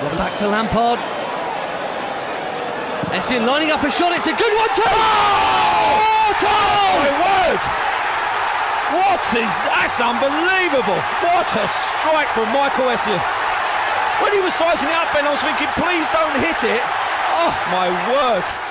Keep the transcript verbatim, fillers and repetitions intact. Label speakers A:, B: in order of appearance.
A: Well, back to Lampard. Essien lining up a shot, it's a good one too! Oh, oh my word! What is, that's unbelievable! What a strike from Michael Essien. When he was sizing it up, Ben, I was thinking, please don't hit it. Oh my word!